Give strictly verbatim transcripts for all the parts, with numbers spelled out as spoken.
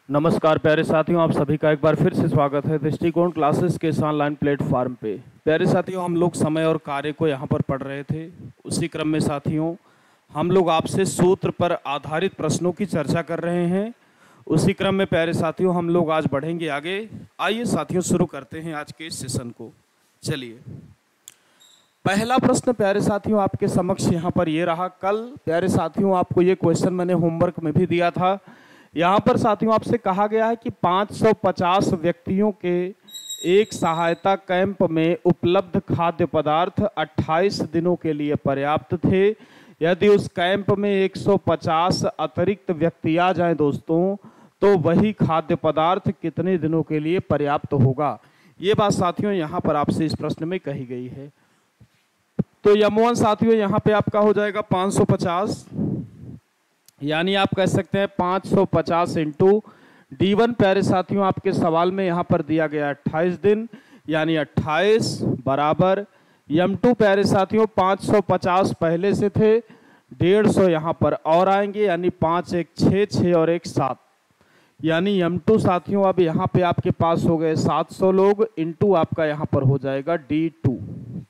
नमस्कार प्यारे साथियों, आप सभी का एक बार फिर से स्वागत है दृष्टिकोण क्लासेस के इस ऑनलाइन प्लेटफॉर्म पे। प्यारे साथियों, हम लोग समय और कार्य को यहाँ पर पढ़ रहे थे। उसी क्रम में साथियों हम लोग आपसे सूत्र पर आधारित प्रश्नों की चर्चा कर रहे हैं। उसी क्रम में प्यारे साथियों हम लोग आज बढ़ेंगे आगे। आइए साथियों शुरू करते हैं आज के इस सेशन को। चलिए, पहला प्रश्न प्यारे साथियों आपके समक्ष यहाँ पर ये रहा। कल प्यारे साथियों आपको ये क्वेश्चन मैंने होमवर्क में भी दिया था। यहाँ पर साथियों आपसे कहा गया है कि पाँच सौ पचास व्यक्तियों के एक सहायता कैंप में उपलब्ध खाद्य पदार्थ अट्ठाईस दिनों के लिए पर्याप्त थे। यदि उस कैंप में एक सौ पचास अतिरिक्त व्यक्ति आ जाएं दोस्तों, तो वही खाद्य पदार्थ कितने दिनों के लिए पर्याप्त होगा। ये बात साथियों यहाँ पर आपसे इस प्रश्न में कही गई है। तो यम वन साथियों यहाँ पे आपका हो जाएगा पाँच सौ पचास, यानी आप कह सकते हैं पाँच सौ पचास इंटू डी वन। प्यारे साथियों आपके सवाल में यहाँ पर दिया गया अट्ठाईस दिन, यानी अट्ठाईस बराबर यम टू। प्यारे साथियों पाँच सौ पचास पहले से थे, डेढ़ सौ यहाँ पर और आएंगे, यानी पाँच एक छः, छः और एक सात, यानी यम टू साथियों अब यहाँ पे आपके पास हो गए सात सौ लोग, इंटू आपका यहाँ पर हो जाएगा डी टू।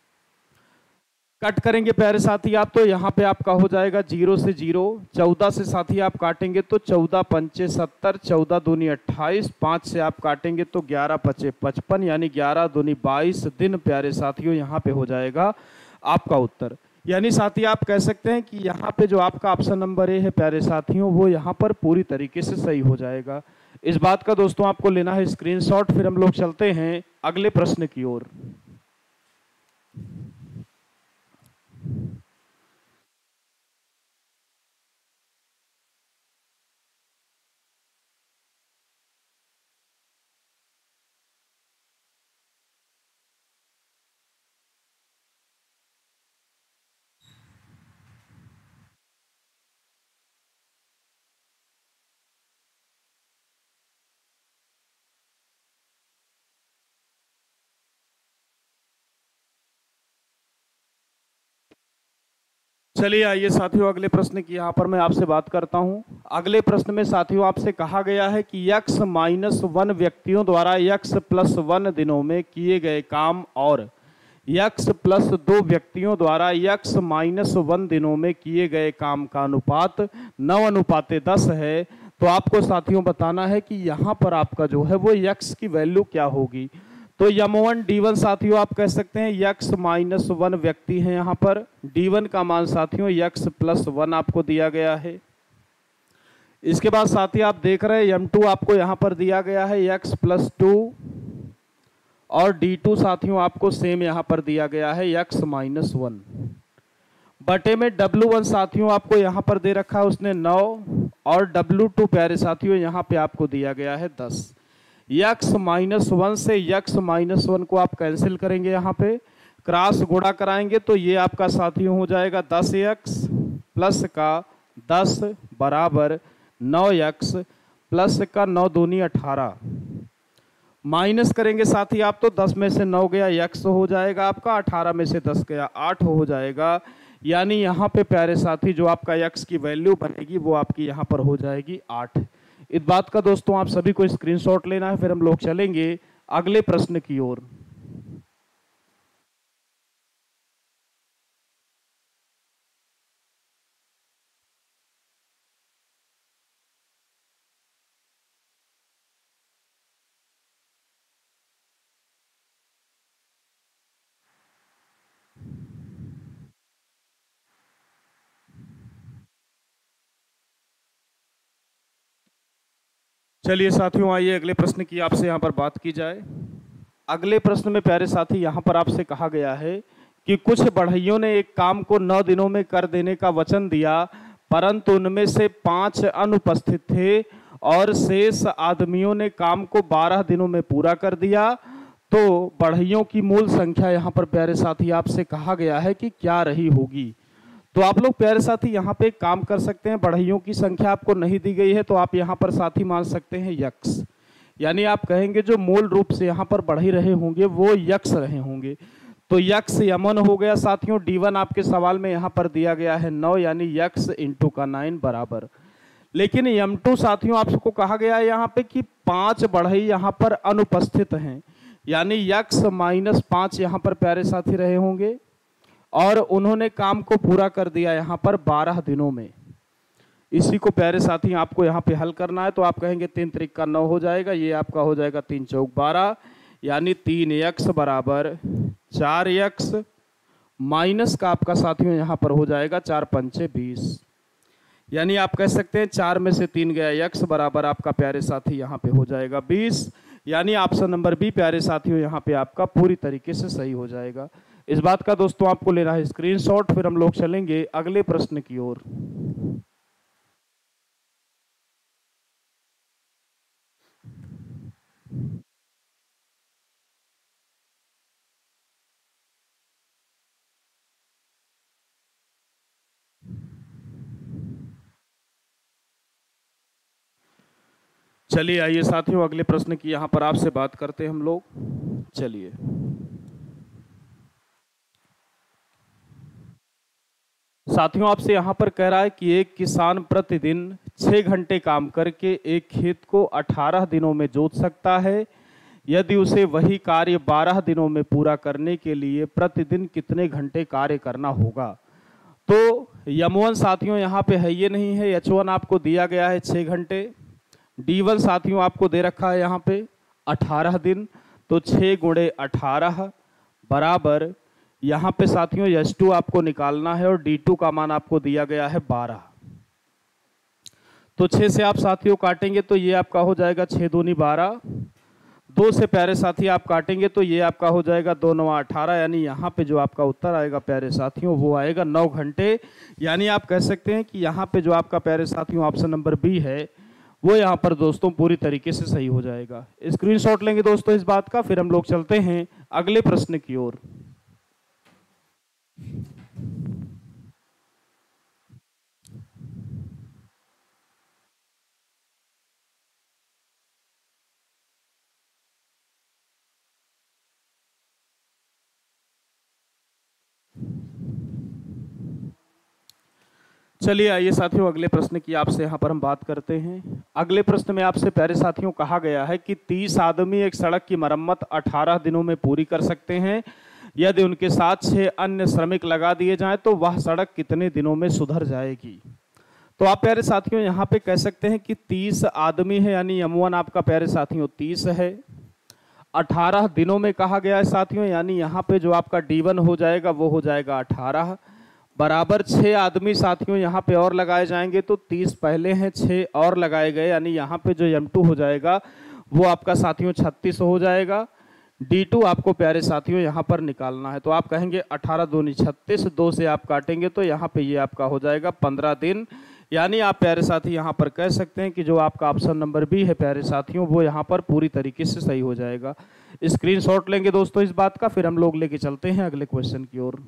कट करेंगे प्यारे साथी आप, तो यहाँ पे आपका हो जाएगा जीरो से जीरो, चौदह से साथी आप काटेंगे तो चौदह पंचे सत्तर, चौदह दूनी अट्ठाईस, पाँच से आप काटेंगे तो ग्यारह पचे पचपन, यानी ग्यारह दूनी बाईस दिन प्यारे साथियों यहाँ पे हो जाएगा आपका उत्तर। यानी साथी आप कह सकते हैं कि यहाँ पे जो आपका ऑप्शन नंबर ए है प्यारे साथियों, वो यहाँ पर पूरी तरीके से सही हो जाएगा। इस बात का दोस्तों आपको लेना है स्क्रीनशॉट। फिर हम लोग चलते हैं अगले प्रश्न की ओर। चलिए आइए साथियों अगले प्रश्न की यहाँ पर मैं आपसे बात करता हूँ। अगले प्रश्न में साथियों आपसे कहा गया है कि यक्स माइनस वन व्यक्तियों द्वारा यक्स प्लस वन दिनों में किए गए काम और यक्स प्लस दो व्यक्तियों द्वारा यक्स माइनस वन दिनों में किए गए काम का अनुपात नौ अनुपाते दस है। तो आपको साथियों बताना है कि यहाँ पर आपका जो है वो यक्स की वैल्यू क्या होगी। तो यम वन डी वन साथियों आप कह सकते हैं यक्स माइनस वन व्यक्ति हैं यहाँ पर, डी वन का मान साथियों यक्स प्लस वन आपको दिया गया है। इसके बाद साथी आप देख रहे हैं यम टू आपको यहाँ पर दिया गया है यक्स प्लस टू, और डी टू साथियों आपको सेम यहाँ पर दिया गया है यक्स माइनस वन। बटे में डब्ल्यू वन साथियों आपको यहाँ पर दे रखा है उसने नौ, और डब्ल्यू टू प्यारे साथियों यहाँ पे आपको दिया गया है दस। यक्स माइनस वन से यक्स माइनस वन को आप कैंसिल करेंगे, यहाँ पे क्रॉस गुणा कराएंगे तो ये आपका साथियों हो जाएगा दस यक्स प्लस का दस बराबर नौ यक्स प्लस का नौ दूनी अठारह। माइनस करेंगे साथी आप तो दस में से नौ गया यक्स हो जाएगा आपका, अठारह में से दस गया आठ हो जाएगा। यानी यहाँ पे प्यारे साथी जो आपका यक्स की वैल्यू बनेगी वो आपकी यहाँ पर हो जाएगी आठ। इस बात का दोस्तों आप सभी को स्क्रीनशॉट लेना है। फिर हम लोग चलेंगे अगले प्रश्न की ओर। चलिए साथियों आइए अगले प्रश्न की आपसे यहाँ पर बात की जाए। अगले प्रश्न में प्यारे साथी यहाँ पर आपसे कहा गया है कि कुछ बढ़इयों ने एक काम को नौ दिनों में कर देने का वचन दिया, परंतु उनमें से पांच अनुपस्थित थे और शेष आदमियों ने काम को बारह दिनों में पूरा कर दिया। तो बढ़इयों की मूल संख्या यहाँ पर प्यारे साथी आपसे कहा गया है कि क्या रही होगी। तो आप लोग प्यारे साथी यहाँ पे काम कर सकते हैं। बढ़इयों की संख्या आपको नहीं दी गई है तो आप यहाँ पर साथी मान सकते हैं यक्स, यानी आप कहेंगे जो मूल रूप से यहाँ पर बढ़ ही रहे होंगे वो यक्स रहे होंगे। तो यक्स यमन हो गया साथियों। डी वन आपके सवाल में यहाँ पर दिया गया है नौ, यानी यक्स इंटू का नाइन बराबर लेकिन एम टू साथियों आपको कहा गया है यहाँ पे कि पांच बढ़ई यहाँ पर अनुपस्थित हैं, यानी यक्स माइनस पांच यहाँ पर प्यारे साथी रहे होंगे और उन्होंने काम को पूरा कर दिया यहाँ पर बारह दिनों में। इसी को प्यारे साथी आपको यहाँ पे हल करना है। तो आप कहेंगे तीन त्रिक का नौ हो जाएगा, ये आपका हो जाएगा तीन चौक बारह, यानी तीन यक्स बराबर चार यक्स माइनस का आपका साथियों यहाँ पर हो जाएगा चार पंचे बीस, यानी आप कह सकते हैं चार में से तीन गया यक्स बराबर आपका प्यारे साथी यहाँ पे हो जाएगा बीस, यानी ऑप्शन नंबर बी प्यारे साथियों यहाँ पे आपका पूरी तरीके से सही हो जाएगा। इस बात का दोस्तों आपको लेना है स्क्रीनशॉट, फिर हम लोग चलेंगे अगले प्रश्न की ओर। चलिए आइए साथियों अगले प्रश्न की यहाँ पर आपसे बात करते हैं हम लोग। चलिए साथियों आपसे यहाँ पर कह रहा है कि एक किसान प्रतिदिन छः घंटे काम करके एक खेत को अठारह दिनों में जोत सकता है। यदि उसे वही कार्य बारह दिनों में पूरा करने के लिए प्रतिदिन कितने घंटे कार्य करना होगा। तो एम वन साथियों यहाँ पे है ये नहीं है, एच वन आपको दिया गया है छः घंटे, डी वन साथियों आपको दे रखा है यहाँ पे अठारह दिन, तो छः गुणे अठारह बराबर यहाँ पे साथियों एच टू आपको निकालना है और डी टू का मान आपको दिया गया है बारह। तो छः से आप साथियों काटेंगे तो ये आपका हो जाएगा छः दूनी बारह, दो से प्यारे साथी आप काटेंगे तो ये आपका हो जाएगा दो नवा अठारह, यानी यहाँ पे जो आपका उत्तर आएगा प्यारे साथियों वो आएगा नौ घंटे। यानी आप कह सकते हैं कि यहाँ पे जो आपका प्यारे साथियों ऑप्शन नंबर बी है वो यहाँ पर दोस्तों पूरी तरीके से सही हो जाएगा। स्क्रीनशॉट लेंगे दोस्तों इस बात का, फिर हम लोग चलते हैं अगले प्रश्न की ओर। चलिए आइए साथियों अगले प्रश्न की आपसे यहाँ पर हम बात करते हैं। अगले प्रश्न में आपसे प्यारे साथियों कहा गया है कि तीस आदमी एक सड़क की मरम्मत अठारह दिनों में पूरी कर सकते हैं। यदि उनके साथ छह अन्य श्रमिक लगा दिए जाएं तो वह सड़क कितने दिनों में सुधर जाएगी। तो आप प्यारे साथियों यहाँ पे कह सकते हैं कि तीस आदमी है, यानी एम वन आपका प्यारे साथियों तीस है, अठारह दिनों में कहा गया है साथियों, यानी यहाँ पे जो आपका डी वन हो जाएगा वो हो जाएगा अठारह बराबर छः आदमी साथियों यहाँ पे और लगाए जाएंगे तो तीस पहले हैं, छः और लगाए गए, यानी यहाँ पे जो एम टू हो जाएगा वो आपका साथियों छत्तीस हो जाएगा। डी टू आपको प्यारे साथियों यहाँ पर निकालना है। तो आप कहेंगे अठारह दूनी छत्तीस, दो से आप काटेंगे तो यहाँ पे ये यह आपका हो जाएगा पंद्रह दिन। यानी आप प्यारे साथी यहाँ पर कह सकते हैं कि जो आपका ऑप्शन नंबर बी है प्यारे साथियों वो यहाँ पर पूरी तरीके से सही हो जाएगा। स्क्रीनशॉट लेंगे दोस्तों इस बात का, फिर हम लोग लेके चलते हैं अगले क्वेश्चन की ओर।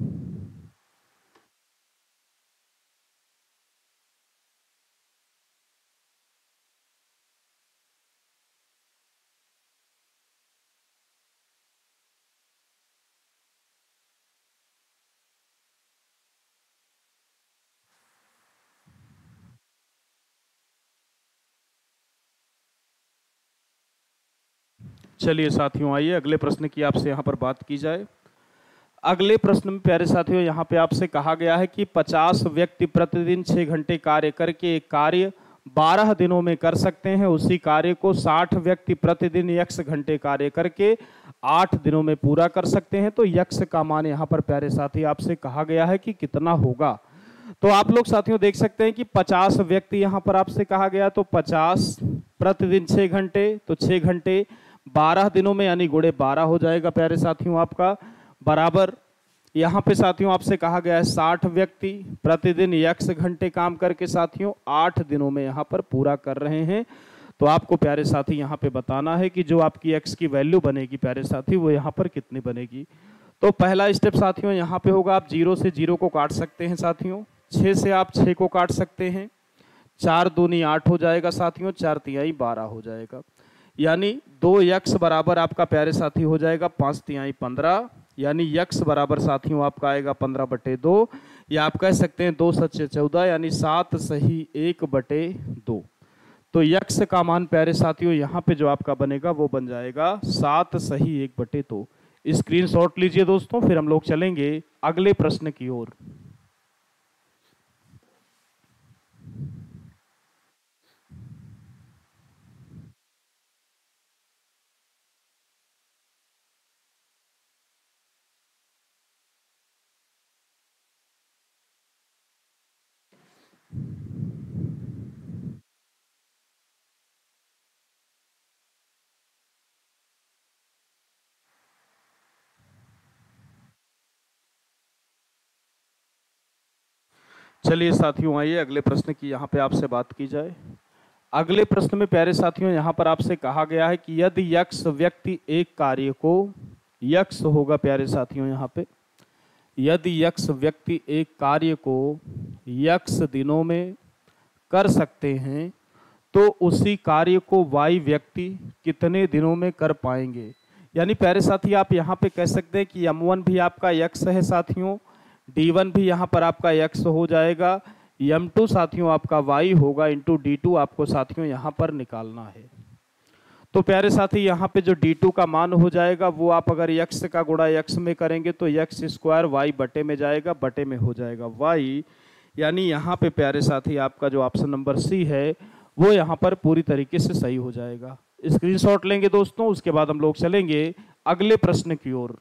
चलिए साथियों आइए अगले प्रश्न की आपसे यहाँ पर बात की जाए। अगले प्रश्न में प्यारे साथियों यहाँ पे आपसे कहा गया है कि पचास व्यक्ति प्रतिदिन छः घंटे कार्य करके एक कार्य बारह दिनों में कर सकते हैं। उसी कार्य को साठ व्यक्ति प्रतिदिन यक्स घंटे कार्य करके आठ दिनों में पूरा कर सकते हैं। तो यक्स का मान यहाँ पर प्यारे साथी आपसे कहा गया है कि कितना होगा। तो आप लोग साथियों देख सकते हैं कि पचास व्यक्ति यहाँ पर आपसे कहा गया, तो पचास प्रतिदिन छः घंटे, तो छः घंटे बारह दिनों में यानी गुणे बारह हो जाएगा प्यारे साथियों आपका, बराबर यहाँ पे साथियों आपसे कहा गया है साठ व्यक्ति प्रतिदिन यक्स घंटे काम करके साथियों आठ दिनों में यहाँ पर पूरा कर रहे हैं। तो आपको प्यारे साथी यहाँ पे बताना है कि जो आपकी एक्स की वैल्यू बनेगी प्यारे साथी वो यहाँ पर कितनी बनेगी। तो पहला स्टेप साथियों यहाँ पे होगा, आप जीरो से जीरो को काट सकते हैं साथियों, छः से आप छः को काट सकते हैं, चार दूनी आठ हो जाएगा साथियों, चार तिहाई बारह हो जाएगा, यानी दो यक्स बराबर आपका प्यारे साथी हो जाएगा पाँच तिहाई पंद्रह, यानी यक्स बराबर साथियों आपका आएगा पंद्रह बटे दो, या आप कह सकते हैं दो सच्चे चौदह, यानी सात सही एक बटे दो। तो यक्स का मान प्यारे साथियों यहाँ पे जो आपका बनेगा वो बन जाएगा सात सही एक बटे दो। स्क्रीनशॉट लीजिए दोस्तों, फिर हम लोग चलेंगे अगले प्रश्न की ओर। चलिए साथियों, आइए अगले प्रश्न की यहाँ पे आपसे बात की जाए। अगले प्रश्न में प्यारे साथियों यहाँ पर आपसे कहा गया है कि यदि यक्स व्यक्ति एक कार्य को, यक्स होगा प्यारे साथियों यहाँ पे, यदि यक्स व्यक्ति एक कार्य को यक्स दिनों में कर सकते हैं तो उसी कार्य को वाई व्यक्ति कितने दिनों में कर पाएंगे। यानी प्यारे साथी आप यहाँ पे कह सकते हैं कि एम वन भी आपका यक्स है साथियों, डी वन भी यहाँ पर आपका यक्स हो जाएगा, एम टू साथियों आपका वाई होगा, इंटू डी टू आपको साथियों यहाँ पर निकालना है। तो प्यारे साथी यहाँ पे जो डी टू का मान हो जाएगा वो आप अगर यक्स का गुणा यक्स में करेंगे तो यक्स स्क्वायर वाई बटे में जाएगा, बटे में हो जाएगा वाई। यानी यहाँ पे प्यारे साथी आपका जो ऑप्शन नंबर सी है वो यहाँ पर पूरी तरीके से सही हो जाएगा। स्क्रीनशॉट लेंगे दोस्तों, उसके बाद हम लोग चलेंगे अगले प्रश्न की ओर।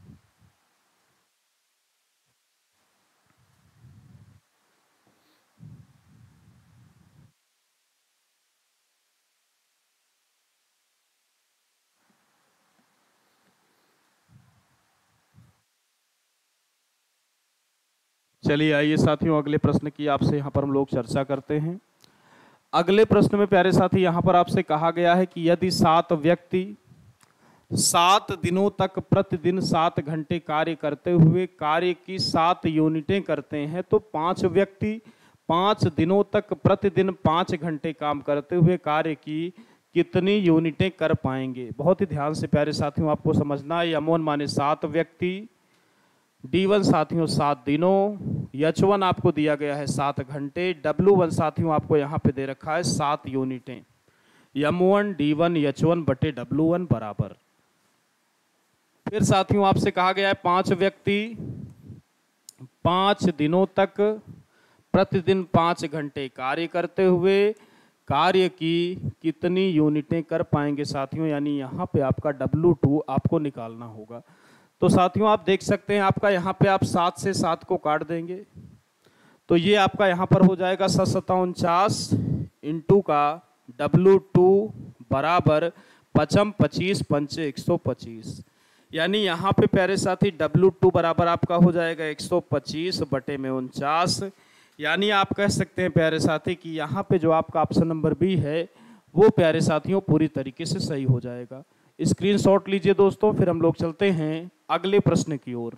चलिए आइए साथियों अगले प्रश्न की आपसे यहाँ पर हम लोग चर्चा करते हैं। अगले प्रश्न में प्यारे साथी यहाँ पर आपसे कहा गया है कि यदि सात व्यक्ति सात दिनों तक प्रतिदिन सात घंटे कार्य करते हुए कार्य की सात यूनिटें करते हैं तो पांच व्यक्ति पांच दिनों तक प्रतिदिन पांच घंटे काम करते हुए कार्य की कितनी यूनिटें कर पाएंगे। बहुत ही ध्यान से प्यारे साथियों आपको समझना है। एम वन माने सात व्यक्ति, डी वन साथियों सात दिनों, एच वन आपको दिया गया है सात घंटे, डब्ल्यू वन साथियों आपको यहाँ पे दे रखा है सात यूनिटें। M one D one H one बटे डब्ल्यू वन बराबर। फिर साथियों आपसे कहा गया है पांच व्यक्ति पांच दिनों तक प्रतिदिन पांच घंटे कार्य करते हुए कार्य की कितनी यूनिटें कर पाएंगे साथियों। यानी यहाँ पे आपका डब्ल्यू टू आपको निकालना होगा। तो साथियों आप देख सकते हैं आपका यहाँ पे आप सात से सात को काट देंगे तो ये आपका यहाँ पर हो जाएगा सत सत्ता उनचास इंटू का डब्ल्यू टू बराबर पचम पच्चीस पंचे एक सौ पच्चीस। यानी यहाँ पे प्यारे साथी डब्ल्यू टू बराबर आपका हो जाएगा एक सौ पच्चीस बटे में उनचास। यानी आप कह सकते हैं प्यारे साथी कि यहाँ पे जो आपका ऑप्शन नंबर बी है वो प्यारे साथियों पूरी तरीके से सही हो जाएगा। स्क्रीनशॉट लीजिए दोस्तों, फिर हम लोग चलते हैं अगले प्रश्न की ओर।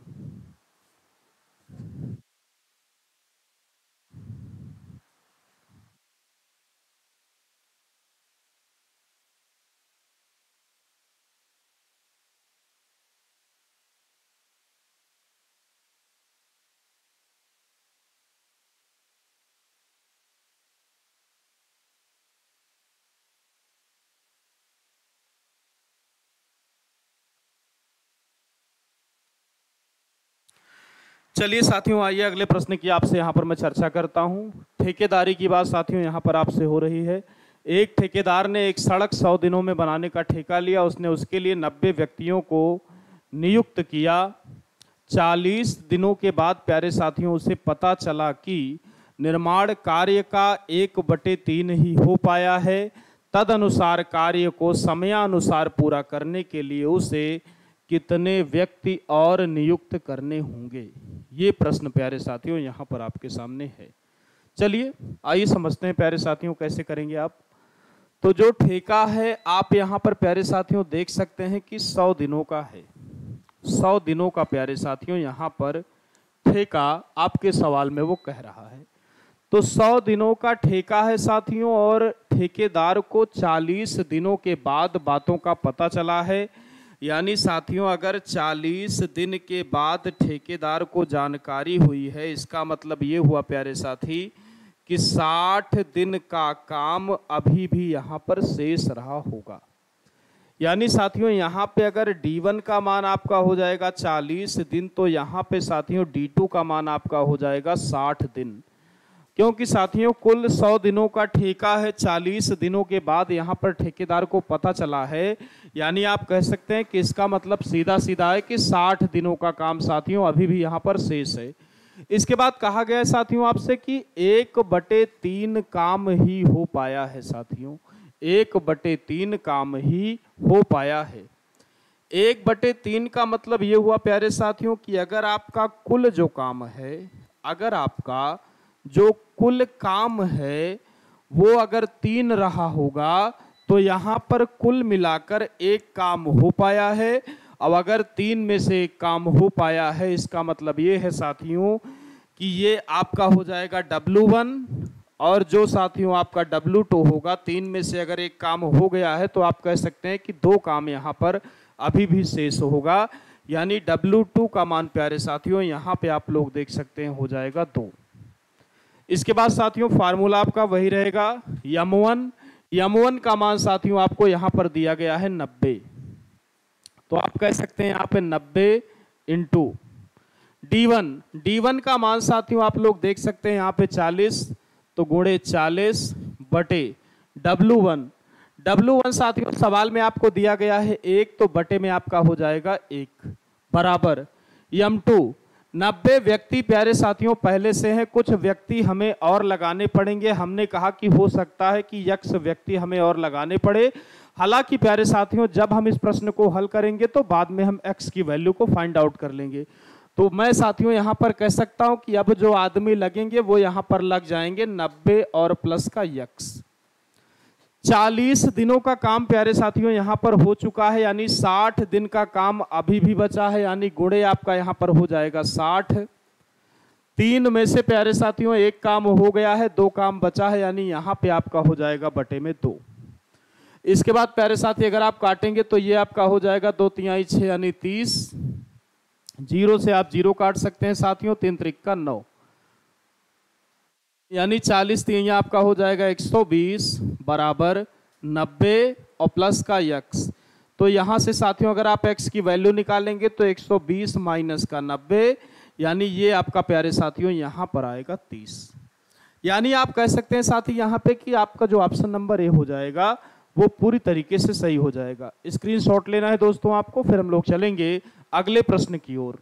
चलिए साथियों आइए अगले प्रश्न की आपसे यहाँ पर मैं चर्चा करता हूँ। ठेकेदारी की बात साथियों यहाँ पर आपसे हो रही है। एक ठेकेदार ने एक सड़क सौ दिनों में बनाने का ठेका लिया। उसने उसके लिए नब्बे व्यक्तियों को नियुक्त किया। चालीस दिनों के बाद प्यारे साथियों उसे पता चला कि निर्माण कार्य का एक बटे तीन ही हो पाया है। तदनुसार कार्य को समयानुसार पूरा करने के लिए उसे कितने व्यक्ति और नियुक्त करने होंगे। ये प्रश्न प्यारे साथियों यहाँ पर आपके सामने है। चलिए आइए समझते हैं प्यारे साथियों कैसे करेंगे आप। तो जो ठेका है आप यहाँ पर प्यारे साथियों देख सकते हैं कि सौ दिनों का है। सौ दिनों का प्यारे साथियों यहाँ पर ठेका आपके सवाल में वो कह रहा है। तो सौ दिनों का ठेका है साथियों और ठेकेदार को चालीस दिनों के बाद बातों का पता चला है। यानी साथियों अगर चालीस दिन के बाद ठेकेदार को जानकारी हुई है, इसका मतलब ये हुआ प्यारे साथी कि साठ दिन का काम अभी भी यहाँ पर शेष रहा होगा। यानी साथियों यहाँ पे अगर डी वन का मान आपका हो जाएगा चालीस दिन, तो यहाँ पे साथियों डी टू का मान आपका हो जाएगा साठ दिन, क्योंकि साथियों कुल सौ दिनों का ठेका है। चालीस दिनों के बाद यहाँ पर ठेकेदार को पता चला है, यानी आप कह सकते हैं कि इसका मतलब सीधा सीधा है कि साठ दिनों का काम साथियों अभी भी यहाँ पर शेष है। इसके बाद कहा गया है साथियों आपसे कि एक बटे तीन काम ही हो पाया है। साथियों एक बटे तीन काम ही हो पाया है। एक बटे तीन का मतलब ये हुआ प्यारे साथियों कि अगर आपका कुल जो काम है, अगर आपका जो कुल काम है वो अगर तीन रहा होगा तो यहाँ पर कुल मिलाकर एक काम हो पाया है। अब अगर तीन में से एक काम हो पाया है, इसका मतलब ये है साथियों कि ये आपका हो जाएगा डब्ल्यू वन, और जो साथियों आपका डब्ल्यू टू होगा। तीन में से अगर एक काम हो गया है तो आप कह सकते हैं कि दो काम यहाँ पर अभी भी शेष होगा, यानी डब्ल्यू टू का मान प्यारे साथियों यहाँ पे आप लोग देख सकते हैं हो जाएगा दो। इसके बाद साथियों फार्मूला आपका वही रहेगा यम वन। यम वन का मान साथियों आपको यहाँ पर दिया गया है नब्बे, तो आप कह सकते हैं यहाँ पे नब्बे into D one. D one का मान साथियों आप लोग देख सकते हैं यहाँ पे चालीस, तो गुणे चालीस बटे डब्ल्यू वन। डब्ल्यू वन साथियों सवाल में आपको दिया गया है एक, तो बटे में आपका हो जाएगा एक बराबर यम टू। नब्बे व्यक्ति प्यारे साथियों पहले से हैं, कुछ व्यक्ति हमें और लगाने पड़ेंगे। हमने कहा कि हो सकता है कि यक्स व्यक्ति हमें और लगाने पड़े। हालांकि प्यारे साथियों जब हम इस प्रश्न को हल करेंगे तो बाद में हम एक्स की वैल्यू को फाइंड आउट कर लेंगे। तो मैं साथियों यहाँ पर कह सकता हूँ कि अब जो आदमी लगेंगे वो यहाँ पर लग जाएंगे नब्बे और प्लस का यक्स। चालीस दिनों का काम प्यारे साथियों यहाँ पर हो चुका है, यानी साठ दिन का काम अभी भी बचा है, यानी गुणे आपका यहाँ पर हो जाएगा साठ। तीन में से प्यारे साथियों एक काम हो गया है, दो काम बचा है, यानी यहाँ पे आपका हो जाएगा बटे में दो। इसके बाद प्यारे साथी अगर आप काटेंगे तो ये आपका हो जाएगा दो तिहाई छः यानी तीस। जीरो से आप जीरो काट सकते हैं साथियों, तीन त्रिक्का नौ, यानी चालीस तिहाई आपका हो जाएगा एक सौ बीस बराबर नब्बे और प्लस का यक्स। तो यहाँ से साथियों अगर आप x की वैल्यू निकालेंगे तो एक सौ बीस माइनस का नब्बे, यानी ये आपका प्यारे साथियों यहाँ पर आएगा तीस। यानी आप कह सकते हैं साथी यहाँ पे कि आपका जो ऑप्शन नंबर ए हो जाएगा वो पूरी तरीके से सही हो जाएगा। स्क्रीनशॉट लेना है दोस्तों आपको, फिर हम लोग चलेंगे अगले प्रश्न की ओर।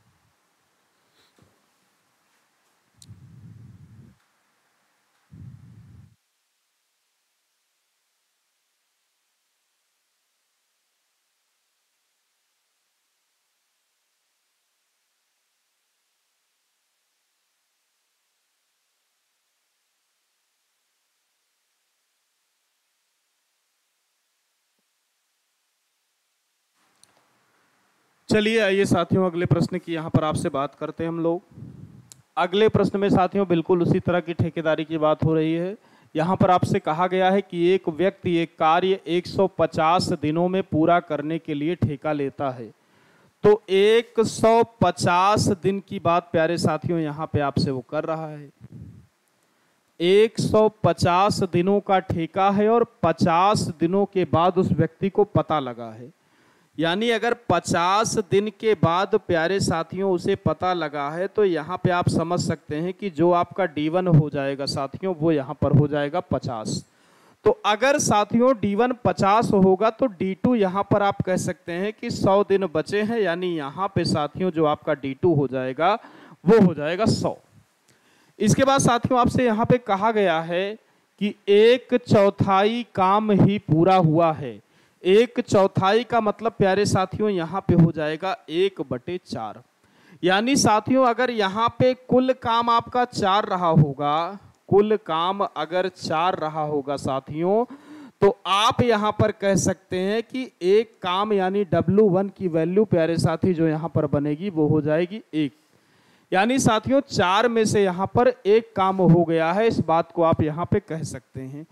चलिए आइए साथियों अगले प्रश्न की यहाँ पर आपसे बात करते हैं हम लोग। अगले प्रश्न में साथियों बिल्कुल उसी तरह की ठेकेदारी की बात हो रही है। यहाँ पर आपसे कहा गया है कि एक व्यक्ति एक कार्य एक सौ पचास दिनों में पूरा करने के लिए ठेका लेता है। तो एक सौ पचास दिन की बात प्यारे साथियों यहाँ पे आपसे वो कर रहा है। एक सौ पचास दिनों का ठेका है और पचास दिनों के बाद उस व्यक्ति को पता लगा है। यानी अगर पचास दिन के बाद प्यारे साथियों उसे पता लगा है तो यहाँ पे आप समझ सकते हैं कि जो आपका डी वन हो जाएगा साथियों वो यहाँ पर हो जाएगा पचास। तो अगर साथियों डी वन पचास होगा तो डी टू यहाँ पर आप कह सकते हैं कि सौ दिन बचे हैं, यानी यहाँ पे साथियों जो आपका डी टू हो जाएगा वो हो जाएगा सौ। इसके बाद साथियों आपसे यहाँ पे कहा गया है कि एक चौथाई काम ही पूरा हुआ है। एक चौथाई का मतलब प्यारे साथियों यहाँ पे हो जाएगा एक बटे चार। यानी साथियों अगर यहाँ पे कुल काम आपका चार रहा होगा, कुल काम अगर चार रहा होगा साथियों, तो आप यहाँ पर कह सकते हैं कि एक काम यानी डब्ल्यू वन की वैल्यू प्यारे साथी जो यहाँ पर बनेगी वो हो जाएगी एक। यानी साथियों चार में से यहाँ पर एक काम हो गया है, इस बात को आप यहाँ पे कह सकते हैं। तो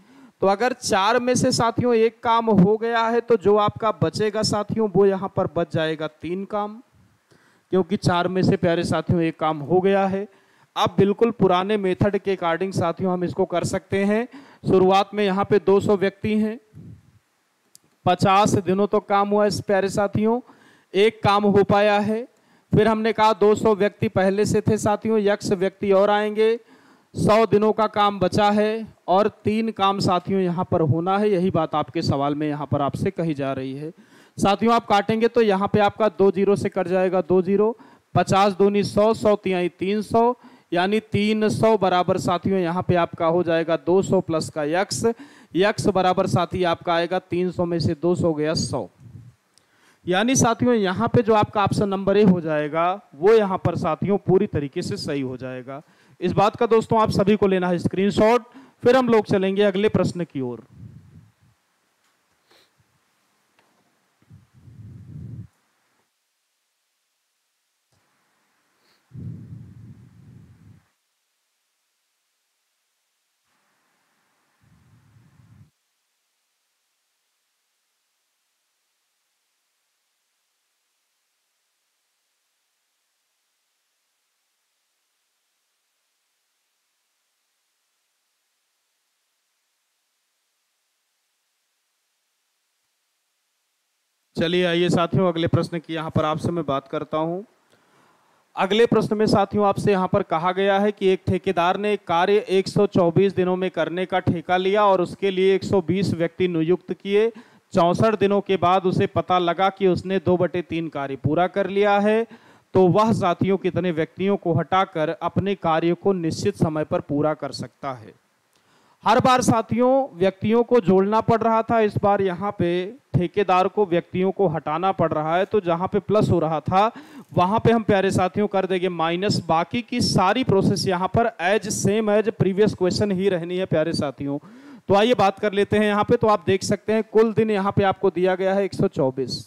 तो अगर चार में से साथियों एक काम हो गया है तो जो आपका बचेगा साथियों वो यहाँ पर बच जाएगा तीन काम, क्योंकि चार में से प्यारे साथियों एक काम हो गया है। अब बिल्कुल पुराने मेथड के अकॉर्डिंग साथियों हम इसको कर सकते हैं। शुरुआत में यहाँ पे दो सौ व्यक्ति हैं, पचास दिनों तो काम हुआ इस प्यारे साथियों, एक काम हो पाया है। फिर हमने कहा दो सौ व्यक्ति पहले से थे साथियों, यक्स व्यक्ति और आएंगे, सौ दिनों का काम बचा है और तीन काम साथियों यहाँ पर होना है। यही बात आपके सवाल में यहाँ पर आपसे कही जा रही है। साथियों आप काटेंगे तो यहाँ पे आपका दो जीरो से कट जाएगा दो जीरो, पचास दूनी सौ, सौ तिहाई तीन सौ, यानी तीन सौ बराबर साथियों यहाँ पे आपका हो जाएगा दो सौ प्लस का यक्स, यक्स बराबर साथी आपका आएगा तीन सौ में से दो सौ गया सौ। यानी साथियों यहाँ पे जो आपका ऑप्शन नंबर ए हो जाएगा वो यहाँ पर साथियों पूरी तरीके से सही हो जाएगा। इस बात का दोस्तों आप सभी को लेना है स्क्रीनशॉट। फिर हम लोग चलेंगे अगले प्रश्न की ओर। चलिए आइए साथियों अगले प्रश्न की यहाँ पर आपसे मैं बात करता हूँ। अगले प्रश्न में साथियों आपसे यहाँ पर कहा गया है कि एक ठेकेदार ने कार्य एक सौ चौबीस दिनों में करने का ठेका लिया और उसके लिए एक सौ बीस व्यक्ति नियुक्त किए। चौंसठ दिनों के बाद उसे पता लगा कि उसने दो बटे तीन कार्य पूरा कर लिया है, तो वह साथियों कितने व्यक्तियों को हटाकर अपने कार्य को निश्चित समय पर पूरा कर सकता है। हर बार साथियों व्यक्तियों को जोड़ना पड़ रहा था, इस बार यहाँ पे ठेकेदार को व्यक्तियों को हटाना पड़ रहा है। तो जहाँ पे प्लस हो रहा था वहाँ पे हम प्यारे साथियों कर देंगे माइनस। बाकी की सारी प्रोसेस यहाँ पर as same as previous question ही रहनी है प्यारे साथियों। तो आइए बात कर लेते हैं यहाँ पे। तो आप देख सकते हैं कुल दिन यहाँ पे आपको दिया गया है एक सौ चौबीस,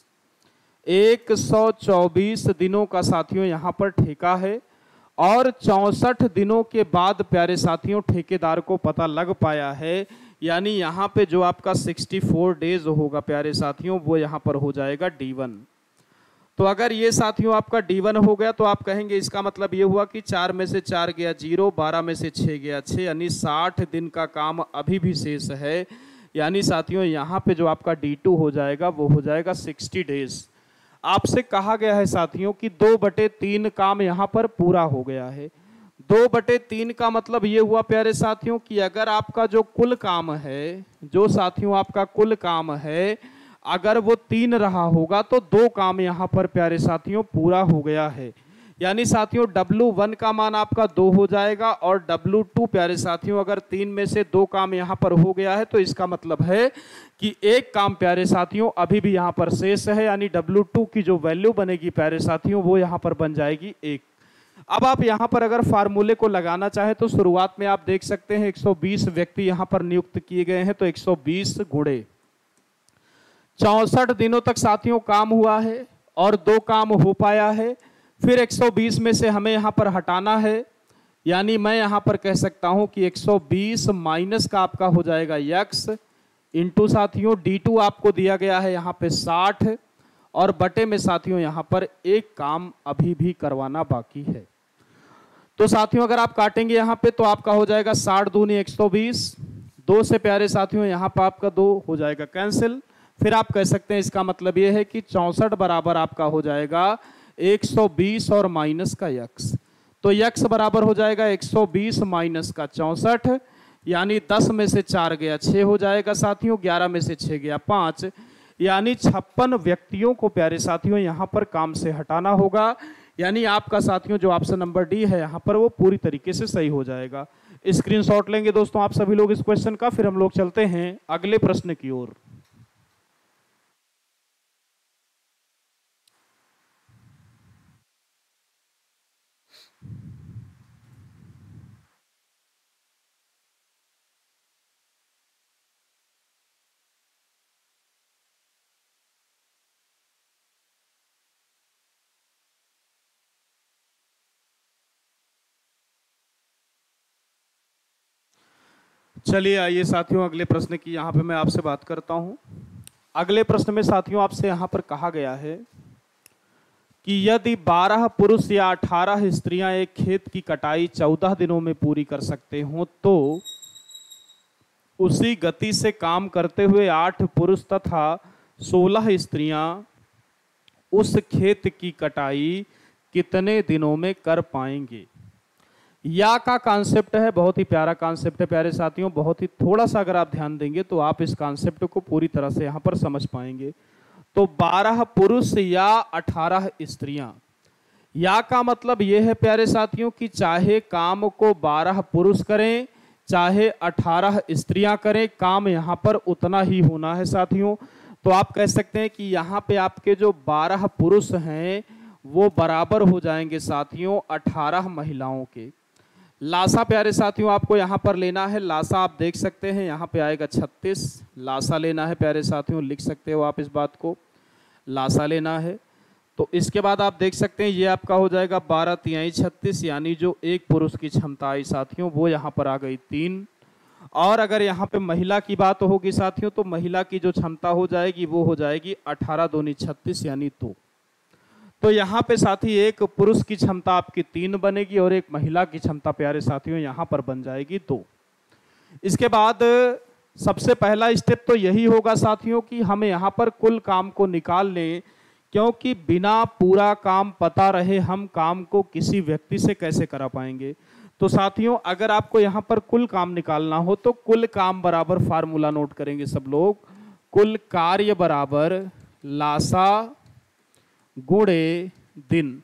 एक सौ चौबीस दिनों का साथियों यहाँ पर ठेका है और चौंसठ दिनों के बाद प्यारे साथियों ठेकेदार को पता लग पाया है, यानी यहाँ पे जो आपका चौंसठ डेज होगा प्यारे साथियों वो यहाँ पर हो जाएगा डी वन। तो अगर ये साथियों आपका डी वन हो गया तो आप कहेंगे इसका मतलब ये हुआ कि चार में से चार गया जीरो, बारह में से छः गया छः, यानी साठ दिन का काम अभी भी शेष है। यानी साथियों यहाँ पे जो आपका डी टू हो जाएगा वो हो जाएगा साठ डेज। आपसे कहा गया है साथियों कि दो बटे तीन काम यहाँ पर पूरा हो गया है। दो बटे तीन का मतलब ये हुआ प्यारे साथियों कि अगर आपका जो कुल काम है, जो साथियों आपका कुल काम है, अगर वो तीन रहा होगा तो दो काम यहाँ पर प्यारे साथियों पूरा हो गया है। यानी साथियों डब्ल्यू वन का मान आपका दो हो जाएगा और डब्ल्यू टू प्यारे साथियों अगर तीन में से दो काम यहाँ पर हो गया है तो इसका मतलब है कि एक काम प्यारे साथियों अभी भी यहाँ पर शेष है, यानी डब्ल्यू टू की जो वैल्यू बनेगी प्यारे साथियों वो यहाँ पर बन जाएगी एक। अब आप यहाँ पर अगर फार्मूले को लगाना चाहें तो शुरुआत में आप देख सकते हैं एक सौ बीस व्यक्ति यहाँ पर नियुक्त किए गए हैं, तो एक सौ बीस गुणे चौंसठ दिनों तक साथियों काम हुआ है और दो काम हो पाया है। फिर एक सौ बीस में से हमें यहाँ पर हटाना है, यानी मैं यहाँ पर कह सकता हूँ कि एक सौ बीस माइनस का आपका हो जाएगा यक्स इंटू साथियों डी टू आपको दिया गया है यहाँ पे साठ और बटे में साथियों यहाँ पर एक काम अभी भी करवाना बाकी है। तो साथियों अगर आप काटेंगे यहाँ पे तो आपका हो जाएगा साठ दूनी एक सौ बीस, दो से प्यारे साथियों यहाँ पर आपका दो हो जाएगा कैंसिल। फिर आप कह सकते हैं इसका मतलब ये है कि चौंसठ बराबर आपका हो जाएगा एक सौ बीस और माइनस का यक्स। तो यक्स बराबर हो जाएगा एक सौ बीस माइनस का चौंसठ, यानी दस में से चार गया छः हो जाएगा साथियों, ग्यारह में से छः गया पाँच, यानी छप्पन व्यक्तियों को प्यारे साथियों यहाँ पर काम से हटाना होगा। यानी आपका साथियों जो ऑप्शन नंबर डी है यहाँ पर वो पूरी तरीके से सही हो जाएगा। स्क्रीनशॉट लेंगे दोस्तों आप सभी लोग इस क्वेश्चन का। फिर हम लोग चलते हैं अगले प्रश्न की ओर। चलिए आइए साथियों, अगले प्रश्न की यहाँ पे मैं आपसे बात करता हूँ। अगले प्रश्न में साथियों आपसे यहाँ पर कहा गया है कि यदि बारह पुरुष या अठारह स्त्रियां एक खेत की कटाई चौदह दिनों में पूरी कर सकते हो तो उसी गति से काम करते हुए आठ पुरुष तथा सोलह स्त्रियां उस खेत की कटाई कितने दिनों में कर पाएंगे। या का कॉन्सेप्ट है, बहुत ही प्यारा कॉन्सेप्ट है प्यारे साथियों। बहुत ही थोड़ा सा अगर आप ध्यान देंगे तो आप इस कॉन्सेप्ट को पूरी तरह से यहाँ पर समझ पाएंगे। तो बारह पुरुष या अठारह स्त्रियां, या का मतलब यह है प्यारे साथियों कि चाहे काम को बारह पुरुष करें चाहे अठारह स्त्रियां करें, काम यहाँ पर उतना ही होना है साथियों। तो आप कह सकते हैं कि यहाँ पे आपके जो बारह पुरुष हैं वो बराबर हो जाएंगे साथियों अठारह महिलाओं के। लासा प्यारे साथियों आपको यहाँ पर लेना है, लासा आप देख सकते हैं यहाँ पे आएगा छत्तीस, लासा लेना है प्यारे साथियों, लिख सकते हो आप इस बात को, लासा लेना है। तो इसके बाद आप देख सकते हैं ये आपका हो जाएगा बारह तिहाई छत्तीस, यानी जो एक पुरुष की क्षमता आई साथियों वो यहाँ पर आ गई तीन। और अगर यहाँ पे महिला की बात होगी साथियों तो महिला की जो क्षमता हो जाएगी वो हो जाएगी अठारह दूनी छत्तीस यानी दो। तो यहाँ पे साथी एक पुरुष की क्षमता आपकी तीन बनेगी और एक महिला की क्षमता प्यारे साथियों यहाँ पर बन जाएगी दो। इसके बाद सबसे पहला स्टेप तो यही होगा साथियों कि हम यहाँ पर कुल काम को निकाल लें, क्योंकि बिना पूरा काम पता रहे हम काम को किसी व्यक्ति से कैसे करा पाएंगे। तो साथियों अगर आपको यहाँ पर कुल काम निकालना हो तो कुल काम बराबर फार्मूला नोट करेंगे सब लोग, कुल कार्य बराबर लासा गुणे दिन।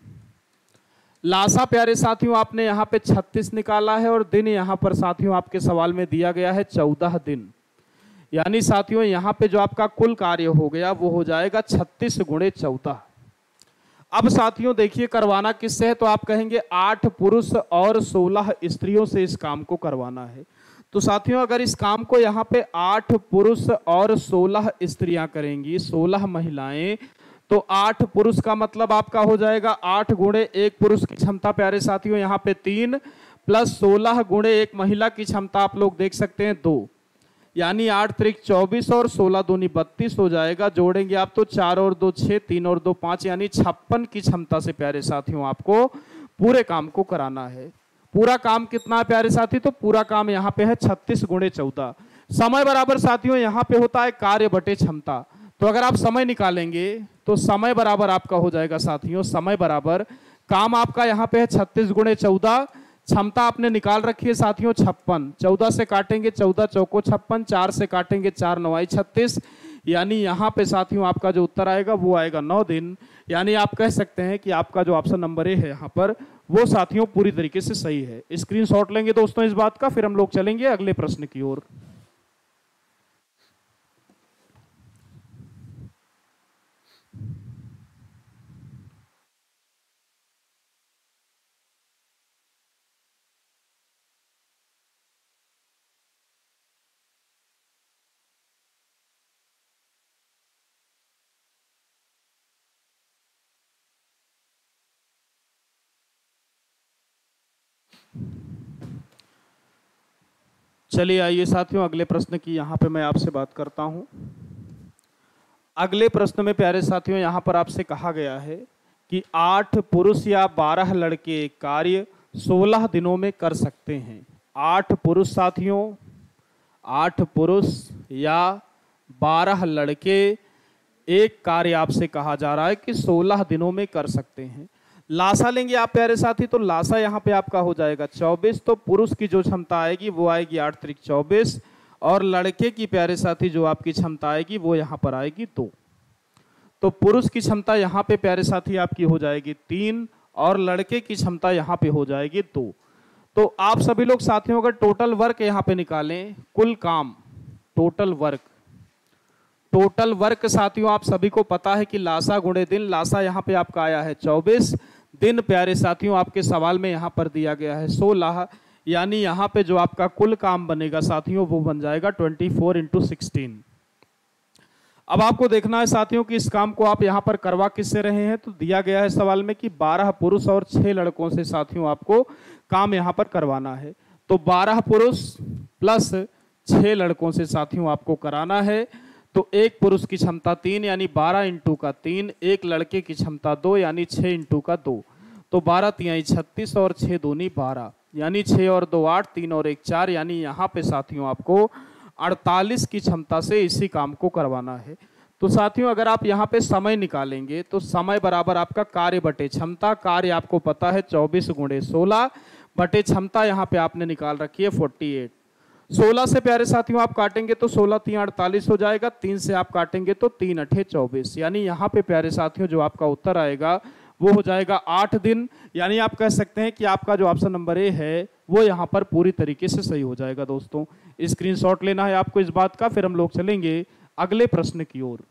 लासा प्यारे साथियों आपने यहाँ पे छत्तीस निकाला है और दिन यहाँ पर साथियों आपके सवाल में दिया गया है चौदह दिन, यानी साथियों यहाँ पे जो आपका कुल कार्य हो गया वो हो जाएगा छत्तीस गुणे चौदह। अब साथियों देखिए करवाना किससे है, तो आप कहेंगे आठ पुरुष और सोलह स्त्रियों से इस काम को करवाना है। तो साथियों अगर इस काम को यहाँ पे आठ पुरुष और सोलह स्त्रियां करेंगी, सोलह महिलाएं, तो आठ पुरुष का मतलब आपका हो जाएगा आठ गुणे एक पुरुष की क्षमता प्यारे साथियों यहाँ पे तीन, प्लस सोलह गुणे एक महिला की क्षमता आप लोग देख सकते हैं दो, यानी आठ त्रिक चौबीस और सोलह दूनी बत्तीस हो जाएगा। जोड़ेंगे आप तो चार और दो छः, तीन और दो पाँच, यानी छप्पन की क्षमता से प्यारे साथियों आपको पूरे काम को कराना है। पूरा काम कितना है प्यारे साथी, तो पूरा काम यहाँ पे है छत्तीस गुणे चौदह। समय बराबर साथियों यहाँ पे होता है कार्य बटे क्षमता। तो अगर आप समय निकालेंगे तो समय बराबर आपका हो जाएगा साथियों, समय बराबर काम आपका यहाँ पे है छत्तीस गुणे चौदह, क्षमता आपने निकाल रखी है साथियों छप्पन, चौदह से काटेंगे चौदह चौको छप्पन, चार से काटेंगे चार नवाई छत्तीस, यानी यहाँ पे साथियों आपका जो उत्तर आएगा वो आएगा नौ दिन। यानी आप कह सकते हैं कि आपका जो ऑप्शन नंबर ए है यहाँ पर वो साथियों पूरी तरीके से सही है। स्क्रीनशॉट लेंगे दोस्तों इस बात का, फिर हम लोग चलेंगे अगले प्रश्न की ओर। चलिए आइए साथियों अगले प्रश्न की यहाँ पे मैं आपसे बात करता हूँ। अगले प्रश्न में प्यारे साथियों यहाँ पर आपसे कहा गया है कि आठ पुरुष या बारह लड़के कार्य सोलह दिनों में कर सकते हैं। आठ पुरुष साथियों, आठ पुरुष या बारह लड़के एक कार्य आपसे कहा जा रहा है कि सोलह दिनों में कर सकते हैं। लासा लेंगे आप प्यारे साथी, तो लासा यहाँ पे आपका हो जाएगा चौबीस। तो पुरुष की जो क्षमता आएगी वो आएगी आठ त्रिक चौबीस और लड़के की प्यारे साथी जो आपकी क्षमता आएगी वो यहाँ पर आएगी दो। तो पुरुष की क्षमता यहाँ पे प्यारे साथी आपकी हो जाएगी तीन और लड़के की क्षमता यहाँ पे हो जाएगी दो। तो आप सभी लोग साथियों अगर टोटल वर्क यहाँ पे निकालें, कुल काम, टोटल वर्क, टोटल वर्क साथियों आप सभी को पता है कि लासा गुणे दिन, लासा यहाँ पे आपका आया है चौबीस, दिन प्यारे साथियों आपके सवाल में यहाँ पर दिया गया है सोलह, यानी यहाँ पे जो आपका कुल काम बनेगा साथियों वो बन जाएगा ट्वेंटी फोर इंटू सिक्सटीन। अब आपको देखना है साथियों कि इस काम को आप यहाँ पर करवा किससे रहे हैं, तो दिया गया है सवाल में कि बारह पुरुष और छह लड़कों से साथियों आपको काम यहाँ पर करवाना है। तो बारह पुरुष प्लस छह लड़कों से साथियों आपको कराना है, तो एक पुरुष की क्षमता तीन यानी बारह इंटू का तीन, एक लड़के की क्षमता दो यानी छः इंटू का दो, तो बारह तिहाई छत्तीस और छः दूनी बारह, यानी छः और दो आठ, तीन और एक चार, यानी यहाँ पे साथियों आपको अड़तालीस की क्षमता से इसी काम को करवाना है। तो साथियों अगर आप यहाँ पे समय निकालेंगे तो समय बराबर आपका कार्य बटे क्षमता, कार्य आपको पता है चौबीस गुणे सोलह बटे क्षमता यहाँ पे आपने निकाल रखी है अड़तालीस। सोलह से प्यारे साथियों आप काटेंगे तो सोलह तीन अड़तालीस हो जाएगा, तीन से आप काटेंगे तो तीन अठे चौबीस, यानी यहाँ पे प्यारे साथियों जो आपका उत्तर आएगा वो हो जाएगा आठ दिन। यानी आप कह सकते हैं कि आपका जो ऑप्शन नंबर ए है वो यहाँ पर पूरी तरीके से सही हो जाएगा। दोस्तों स्क्रीनशॉट लेना है आपको इस बात का, फिर हम लोग चलेंगे अगले प्रश्न की ओर।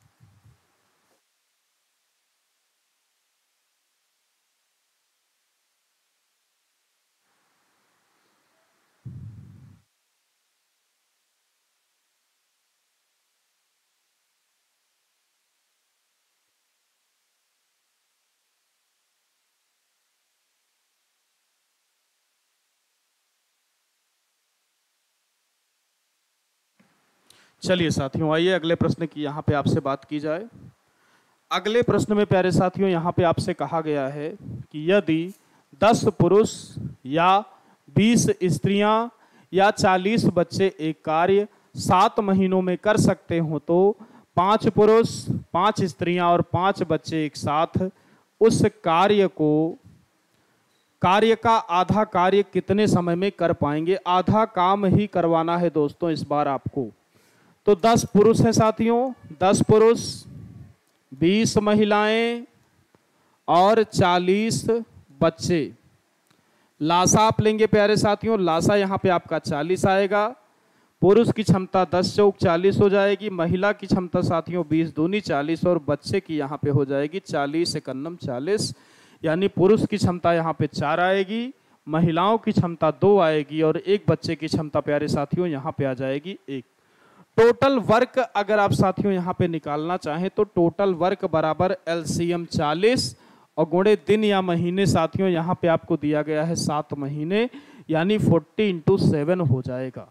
चलिए साथियों आइए अगले प्रश्न की यहाँ पे आपसे बात की जाए। अगले प्रश्न में प्यारे साथियों यहाँ पे आपसे कहा गया है कि यदि दस पुरुष या बीस स्त्रियां या चालीस बच्चे एक कार्य सात महीनों में कर सकते हो तो पांच पुरुष, पांच स्त्रियां और पांच बच्चे एक साथ उस कार्य को कार्य का आधा कार्य कितने समय में कर पाएंगे। आधा काम ही करवाना है दोस्तों इस बार आपको। तो दस पुरुष हैं साथियों, दस पुरुष, बीस महिलाएं और चालीस बच्चे। लासा आप लेंगे प्यारे साथियों, लासा यहाँ पे आपका चालीस आएगा। पुरुष की क्षमता दस चौक चालीस हो जाएगी, महिला की क्षमता साथियों बीस दूनी चालीस और बच्चे की यहाँ पे हो जाएगी चालीस एकन्नम चालीस, यानी पुरुष की क्षमता यहाँ पे चार आएगी, महिलाओं की क्षमता दो आएगी और एक बच्चे की क्षमता प्यारे साथियों यहाँ पे आ जाएगी एक। टोटल वर्क अगर आप साथियों यहाँ पे निकालना चाहें तो टोटल वर्क बराबर एलसीएम चालीस और गुणे दिन या महीने साथियों यहाँ पे आपको दिया गया है सात महीने, यानी चालीस इंटू सेवन हो जाएगा।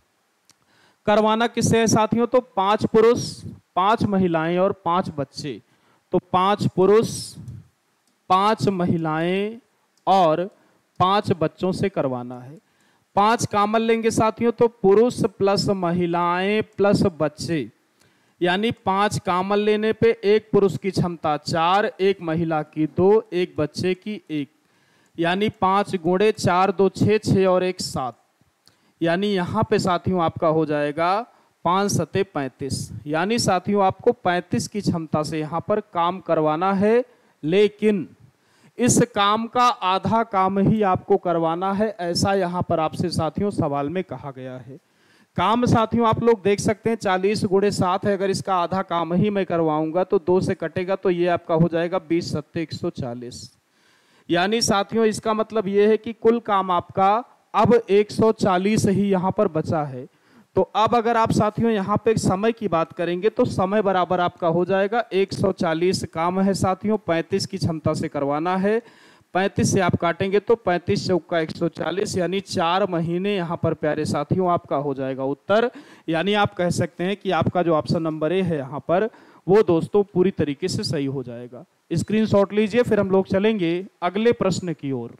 करवाना किससे है साथियों, तो पांच पुरुष, पांच महिलाएं और पांच बच्चे। तो पांच पुरुष, पांच महिलाएं और पांच बच्चों से करवाना है। पांच कामन लेंगे साथियों तो पुरुष प्लस महिलाएं प्लस बच्चे, यानी पांच कामन लेने पे एक पुरुष की क्षमता चार, एक महिला की दो, एक बच्चे की एक, यानी पांच गुणे चार दो छः, छः और एक सात, यानी यहाँ पे साथियों आपका हो जाएगा पाँच सते पैंतीस। यानी साथियों आपको पैंतीस की क्षमता से यहाँ पर काम करवाना है, लेकिन इस काम का आधा काम ही आपको करवाना है, ऐसा यहाँ पर आपसे साथियों सवाल में कहा गया है। काम साथियों आप लोग देख सकते हैं चालीस गुणे सात है, अगर इसका आधा काम ही मैं करवाऊंगा तो दो से कटेगा तो ये आपका हो जाएगा बीस सत्ते एक सौ चालीस। यानी साथियों इसका मतलब ये है कि कुल काम आपका अब एक सौ चालीस ही यहाँ पर बचा है। तो अब अगर आप साथियों यहाँ पे समय की बात करेंगे तो समय बराबर आपका हो जाएगा एक सौ चालीस काम है साथियों, पैंतीस की क्षमता से करवाना है। पैंतीस से आप काटेंगे तो पैंतीस चौक का एक सौ चालीस, यानी चार महीने यहाँ पर प्यारे साथियों आपका हो जाएगा उत्तर। यानी आप कह सकते हैं कि आपका जो ऑप्शन नंबर ए है यहाँ पर वो दोस्तों पूरी तरीके से सही हो जाएगा। स्क्रीनशॉट लीजिए, फिर हम लोग चलेंगे अगले प्रश्न की ओर।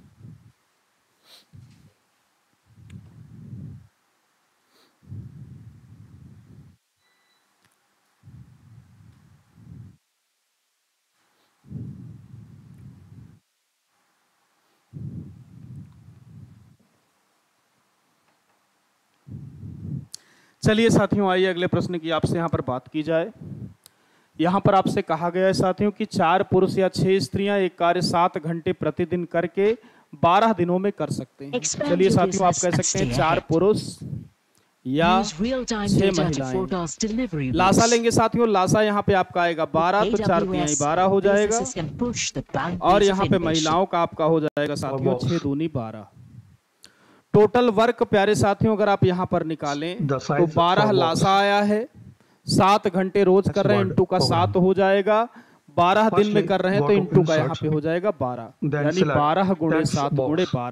चलिए साथियों आइए अगले प्रश्न की आपसे यहाँ पर बात की जाए। यहाँ पर आपसे कहा गया है साथियों कि चार पुरुष या छह स्त्रियां एक कार्य सात घंटे प्रतिदिन करके बारह दिनों में कर सकते हैं। चलिए साथियों आप कह सकते हैं चार पुरुष या छह महिलाएं। लासा लेंगे साथियों, लासा यहाँ पे आपका आएगा बारह, तो चार तिहाई बारह हो जाएगा और यहाँ पे महिलाओं का आपका हो जाएगा साथियों छह दूनी बारह। टोटल वर्क प्यारे साथियों अगर आप यहाँ पर निकालें तो बारह लासा आया है, सात घंटे रोज कर रहे हैं, इंटू का सात हो जाएगा, बारह दिन में कर रहे हैं तो इंटू का यहाँ पे हो जाएगा बारह, यानी बारह गुणे सात गुणे बारह,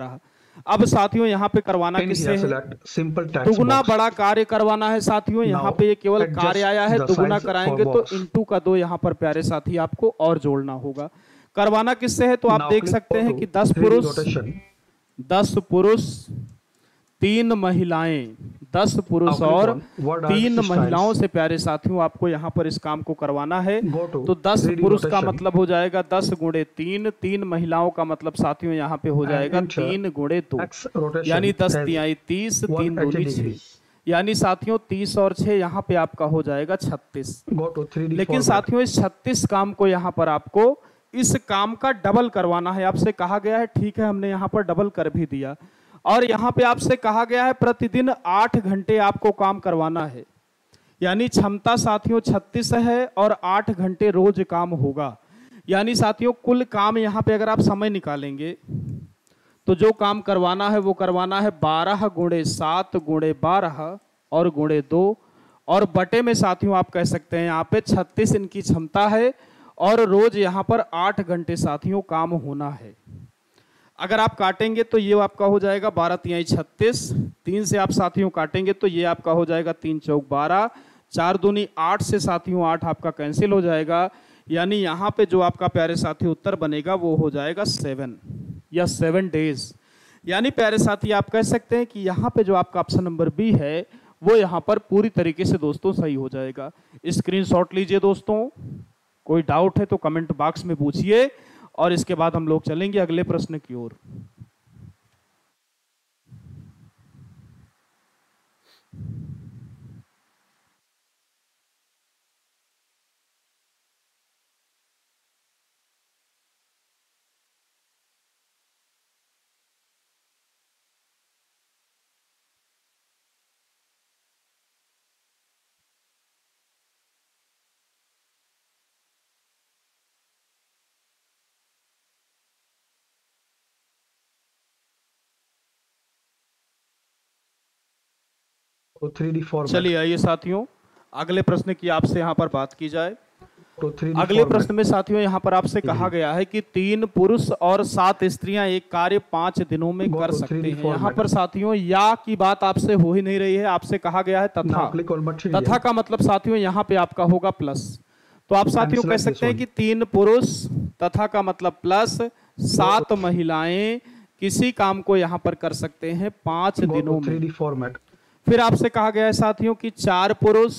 अब साथियों यहाँ पे करवाना किससे है? दुगुना बड़ा कार्य करवाना है साथियों। यहाँ पे ये केवल कार्य आया है, दुगुना कराएंगे तो इंटू का दो यहाँ पर प्यारे साथी आपको और जोड़ना होगा। करवाना किससे है? तो आप देख सकते हैं कि दस पुरुष दस पुरुष तीन महिलाएं, दस पुरुष और तीन महिलाओं से प्यारे साथियों आपको यहाँ पर इस काम को करवाना है। तो दस पुरुष का मतलब हो जाएगा दस गुणे तीन, तीन महिलाओं का मतलब साथियों यहाँ पे हो जाएगा तीन गुणे दो, यानी दस तिहाई तीस, तीन दूनी छह, यानी साथियों तीस और छह यहाँ पे आपका हो जाएगा छत्तीस। लेकिन साथियों इस छत्तीस काम को यहाँ पर आपको इस काम का डबल करवाना है। आपसे कहा गया है, ठीक है हमने यहाँ पर डबल कर भी दिया, और यहाँ पे आपसे कहा गया है प्रतिदिन आठ घंटे आपको काम करवाना है, यानी क्षमता साथियों छत्तीस है और आठ घंटे रोज काम होगा। यानी साथियों कुल काम यहाँ पे अगर आप समय निकालेंगे तो जो काम करवाना है वो करवाना है बारह गुणे सात गुणे बारह और गुणे दो, और बटे में साथियों आप कह सकते हैं यहाँ पे छत्तीस इनकी क्षमता है और रोज यहाँ पर आठ घंटे साथियों काम होना है। अगर आप काटेंगे तो ये आपका हो जाएगा बारह तिहाई छत्तीस, तीन से आप साथियों काटेंगे तो ये आपका हो जाएगा तीन चौक बारह, चार दूनी आठ से साथियों आठ आपका कैंसिल हो जाएगा, यानी यहाँ पे जो आपका प्यारे साथी उत्तर बनेगा वो हो जाएगा सेवन या सेवन डेज। यानी प्यारे साथी आप कह सकते हैं कि यहाँ पे जो आपका ऑप्शन नंबर बी है वो यहाँ पर पूरी तरीके से दोस्तों सही हो जाएगा। स्क्रीनशॉट लीजिए दोस्तों, कोई डाउट है तो कमेंट बॉक्स में पूछिए, और इसके बाद हम लोग चलेंगे अगले प्रश्न की ओर। चलिए आइए साथियों अगले प्रश्न की आपसे यहाँ पर बात की जाए। अगले प्रश्न में साथियों यहाँ पर आपसे कहा गया है कि तीन पुरुष और सात स्त्रियां एक कार्य पांच दिनों में कर सकते हैं। यहाँ पर साथियों या की बात आपसे हो ही नहीं रही है, आपसे कहा गया है तथा। तथा का मतलब साथियों यहाँ पे आपका होगा प्लस। तो आप साथियों कह सकते हैं कि तीन पुरुष तथा का मतलब प्लस सात महिलाएं किसी काम को यहाँ पर कर सकते हैं पांच दिनों में। फिर आपसे कहा गया है साथियों कि चार पुरुष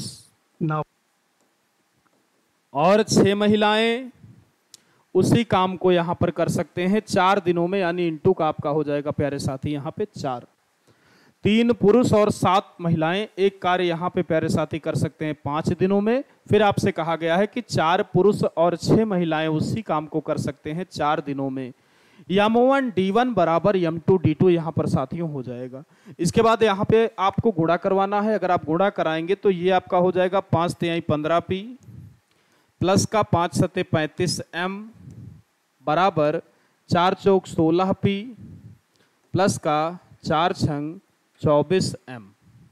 और छह महिलाएं उसी काम को यहां पर कर सकते हैं चार दिनों में, यानी इंटू का आपका हो जाएगा प्यारे साथी यहां पे चार। तीन पुरुष और सात महिलाएं एक कार्य यहां पे प्यारे साथी कर सकते हैं पांच दिनों में। फिर आपसे कहा गया है कि चार पुरुष और छह महिलाएं उसी काम को कर सकते हैं चार दिनों में। यम वन डी वन बराबर यम टू डी टू यहाँ पर साथियों हो जाएगा। इसके बाद यहाँ पे आपको गुणा करवाना है। अगर आप गुणा कराएंगे तो ये आपका हो जाएगा पाँच तिहाई पंद्रह पी प्लस का पाँच सत्ते पैंतीस एम बराबर चार चौक सोलह पी प्लस का चार छंग चौबीस एम।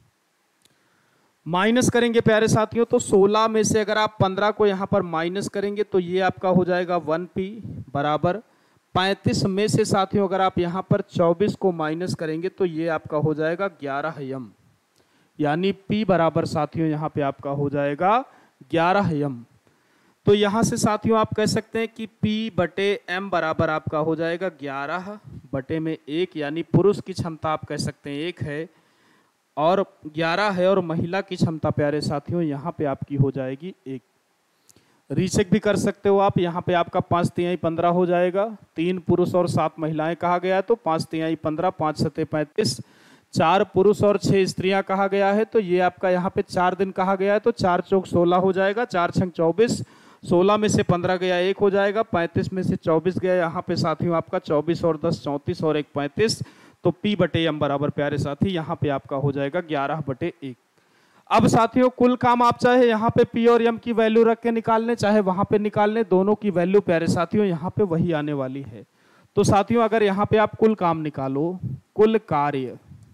माइनस करेंगे प्यारे साथियों तो सोलह में से अगर आप पंद्रह को यहाँ पर माइनस करेंगे तो ये आपका हो जाएगा वन पी बराबर पैंतीस में से साथियों अगर आप यहाँ पर चौबीस को माइनस करेंगे तो ये आपका हो जाएगा ग्यारह यम, यानी P बराबर साथियों यहाँ पे आपका हो जाएगा ग्यारह यम। तो यहाँ से साथियों आप कह सकते हैं कि P बटे M बराबर आपका हो जाएगा ग्यारह बटे में एक, यानी पुरुष की क्षमता आप कह सकते हैं एक है और ग्यारह है, और महिला की क्षमता प्यारे साथियों यहाँ पे आपकी हो जाएगी एक। रीचेक भी कर सकते हो आप, यहाँ पे आपका पाँच तिहाई पंद्रह हो जाएगा। तीन पुरुष और सात महिलाएं कहा गया है तो पाँच तिहाई पंद्रह, पाँच सत्ते पैंतीस। चार पुरुष और छह स्त्रियां कहा गया है तो ये आपका यहाँ पे चार दिन कहा गया है तो चार चौक सोलह हो जाएगा, चार छंग चौबीस, सोलह में से पंद्रह गया एक हो जाएगा, पैंतीस में से चौबीस गया यहाँ पे साथियों आपका चौबीस और दस चौंतीस और एक पैंतीस। तो P बटे एम बराबर प्यारे साथी यहाँ पे आपका हो जाएगा ग्यारह बटे एक। अब साथियों कुल काम आप चाहे यहाँ पे P और M की वैल्यू रख के निकाल लें, चाहे वहां पे निकाल लें, दोनों की वैल्यू प्यारे साथियों यहाँ पे वही आने वाली है। तो साथियों अगर यहाँ पे आप कुल काम निकालो, कुल कार्य,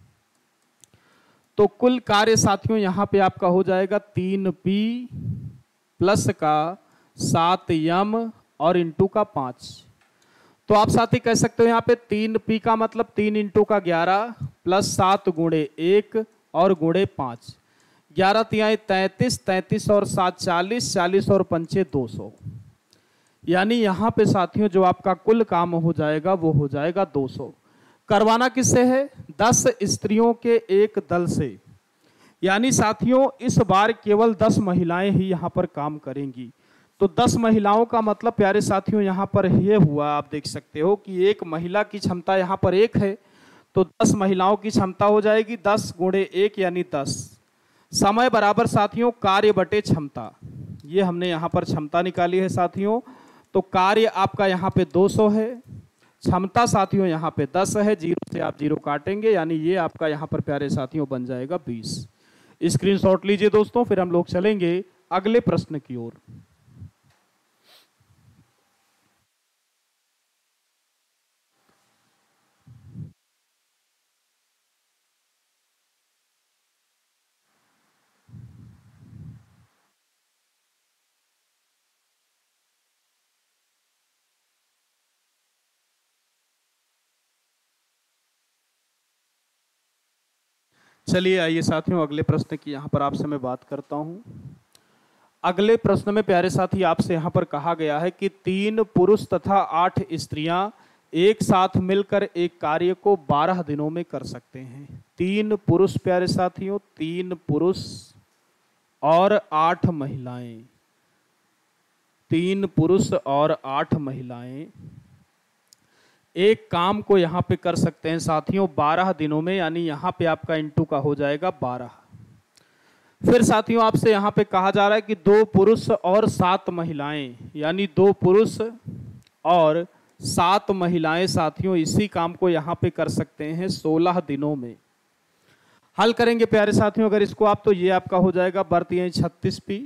तो कुल कार्य साथियों यहाँ पे आपका हो जाएगा तीन पी प्लस का सात यम और इंटू का पांच। तो आप साथी कह सकते हो यहाँ पे तीन पी का मतलब तीन इंटू का ग्यारह प्लस सात गुणे एक और गुणे पाँच, ग्यारह तिहाई तैंतीस, तैंतीस और सात चालीस, चालीस और पंचे दो सौ। यानी यहाँ पे साथियों जो आपका कुल काम हो जाएगा वो हो जाएगा दो सौ। करवाना किससे है? दस स्त्रियों के एक दल से। यानी साथियों इस बार केवल दस महिलाएं ही यहाँ पर काम करेंगी। तो दस महिलाओं का मतलब प्यारे साथियों यहाँ पर यह हुआ, आप देख सकते हो कि एक महिला की क्षमता यहाँ पर एक है, तो दस महिलाओं की क्षमता हो जाएगी दस गुणे एक यानी दस। समय बराबर साथियों कार्य बटे क्षमता, ये हमने यहाँ पर क्षमता निकाली है साथियों। तो कार्य आपका यहाँ पे दो सौ है, क्षमता साथियों यहाँ पे दस है, जीरो से आप जीरो काटेंगे यानी ये आपका यहाँ पर प्यारे साथियों बन जाएगा बीस। स्क्रीनशॉट लीजिए दोस्तों, फिर हम लोग चलेंगे अगले प्रश्न की ओर। चलिए आइए साथियों अगले प्रश्न की यहाँ पर आपसे मैं बात करता हूँ। अगले प्रश्न में प्यारे साथी आपसे यहाँ पर कहा गया है कि तीन पुरुष तथा आठ स्त्रियां एक साथ मिलकर एक कार्य को बारह दिनों में कर सकते हैं। तीन पुरुष प्यारे साथियों, तीन पुरुष और आठ महिलाएं, तीन पुरुष और आठ महिलाएं एक काम को यहाँ पे कर सकते हैं साथियों बारह दिनों में, यानी यहाँ पे आपका इंटू का हो जाएगा बारह। फिर साथियों आपसे यहाँ पे कहा जा रहा है कि दो पुरुष और सात महिलाएं, यानी दो पुरुष और सात महिलाएं साथियों इसी काम को यहाँ पे कर सकते हैं सोलह दिनों में। हल करेंगे प्यारे साथियों अगर इसको आप, तो ये आपका हो जाएगा बरती छत्तीस पी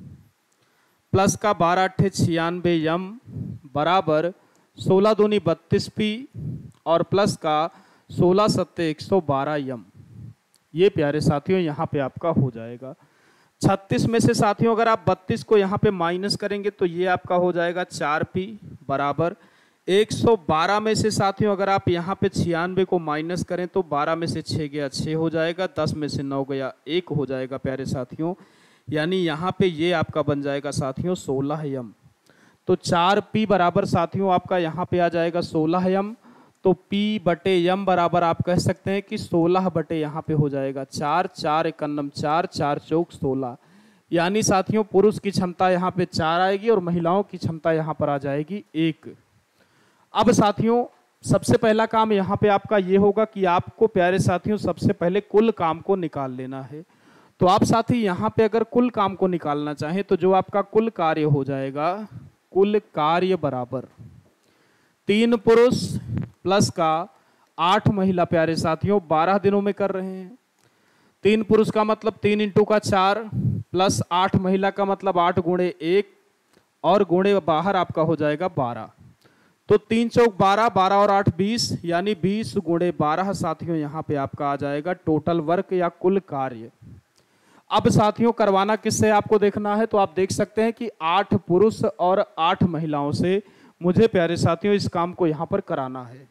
प्लस का बारह अट्ठे छियानवे यम बराबर सोलह दूनी बत्तीस पी और प्लस का सोलह सत्ते एक सौ बारह यम। ये प्यारे साथियों यहाँ पे आपका हो जाएगा। छत्तीस में से साथियों अगर आप बत्तीस को यहाँ पे माइनस करेंगे तो ये आपका हो जाएगा चार पी बराबर एक सौ बारह में से साथियों अगर आप यहाँ पे छियानवे को माइनस करें तो बारह में से छः गया छः हो जाएगा, दस में से नौ गया एक हो जाएगा प्यारे साथियों, यानी यहाँ पे ये आपका बन जाएगा साथियों सोलह यम। तो चार पी बराबर साथियों आपका यहाँ पे आ जाएगा सोलह यम। तो पी बटे यम बराबर आप कह सकते हैं कि सोलह बटे यहाँ पे हो जाएगा चार, चार इक्यानम चार, चार चौक सोलह, यानी साथियों पुरुष की क्षमता यहाँ पे चार आएगी और महिलाओं की क्षमता यहाँ पर आ जाएगी एक। अब साथियों सबसे पहला काम यहाँ पे आपका ये होगा कि आपको प्यारे साथियों सबसे पहले कुल काम को निकाल लेना है। तो आप साथी यहाँ पे अगर कुल काम को निकालना चाहें तो जो आपका कुल कार्य हो जाएगा, कुल कार्य बराबर तीन पुरुष प्लस का आठ महिला प्यारे साथियों बारह दिनों में कर रहे हैं। तीन पुरुष का मतलब तीन इंटू का चार प्लस आठ महिला का मतलब आठ गुणे एक और गुणे बाहर आपका हो जाएगा बारह। तो तीन चौक बारह, बारह और आठ बीस, यानी बीस गुणे बारह साथियों यहाँ पे आपका आ जाएगा टोटल वर्क या कुल कार्य। अब साथियों करवाना किससे आपको देखना है, तो आप देख सकते हैं कि आठ पुरुष और आठ महिलाओं से मुझे प्यारे साथियों इस काम को यहाँ पर कराना है।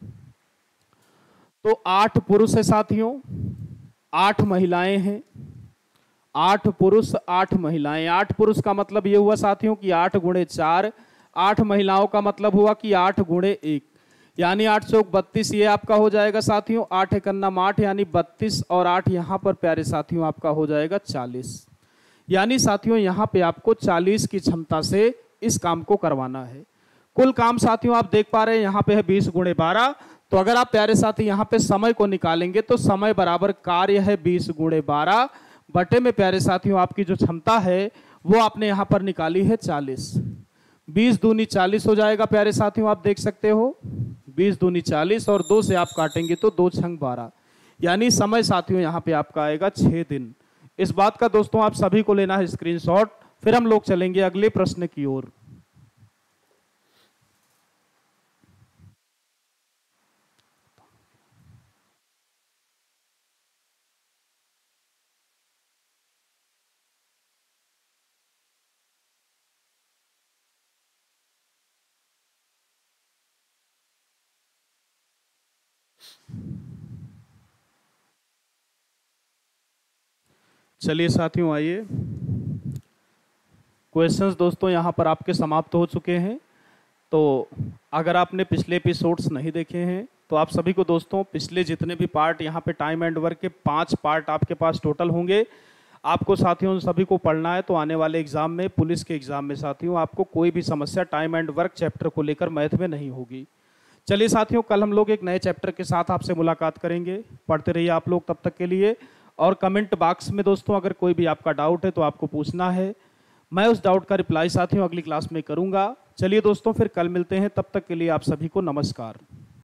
तो आठ पुरुष है साथियों, आठ महिलाएं हैं, आठ पुरुष आठ महिलाएं। आठ पुरुष का मतलब ये हुआ साथियों कि आठ गुणे चार, आठ महिलाओं का मतलब हुआ कि आठ गुणे एक, यानी आठ चौक बत्तीस, ये आपका हो जाएगा साथियों आठ इक्यानम आठ, यानी बत्तीस और आठ यहाँ पर प्यारे साथियों आपका हो जाएगा चालीस। यानी साथियों यहाँ पे आपको चालीस की क्षमता से इस काम को करवाना है। कुल काम साथियों आप देख पा रहे हैं यहाँ पे है बीस गुणे बारह। तो अगर आप प्यारे साथी यहाँ पे समय को निकालेंगे तो समय बराबर कार्य है बीस गुणे बारह बटे में प्यारे साथियों आपकी जो क्षमता है वो आपने यहाँ पर निकाली है चालीस। बीस दूनी चालीस हो जाएगा प्यारे साथियों, आप देख सकते हो बीस दूनी चालीस और दो से आप काटेंगे तो दो छंग बारह, यानी समय साथियों यहाँ पे आपका आएगा छः दिन। इस बात का दोस्तों आप सभी को लेना है स्क्रीनशॉट। फिर हम लोग चलेंगे अगले प्रश्न की ओर। चलिए साथियों, आइए क्वेश्चंस दोस्तों यहाँ पर आपके समाप्त हो चुके हैं। तो अगर आपने पिछले एपिसोड्स नहीं देखे हैं तो आप सभी को दोस्तों पिछले जितने भी पार्ट यहाँ पे टाइम एंड वर्क के पांच पार्ट आपके पास टोटल होंगे, आपको साथियों सभी को पढ़ना है। तो आने वाले एग्जाम में, पुलिस के एग्जाम में साथियों, आपको कोई भी समस्या टाइम एंड वर्क चैप्टर को लेकर मैथ में नहीं होगी। चलिए साथियों, कल हम लोग एक नए चैप्टर के साथ आपसे मुलाकात करेंगे। पढ़ते रहिए आप लोग तब तक के लिए, और कमेंट बॉक्स में दोस्तों अगर कोई भी आपका डाउट है तो आपको पूछना है, मैं उस डाउट का रिप्लाई साथियों अगली क्लास में करूंगा। चलिए दोस्तों, फिर कल मिलते हैं, तब तक के लिए आप सभी को नमस्कार।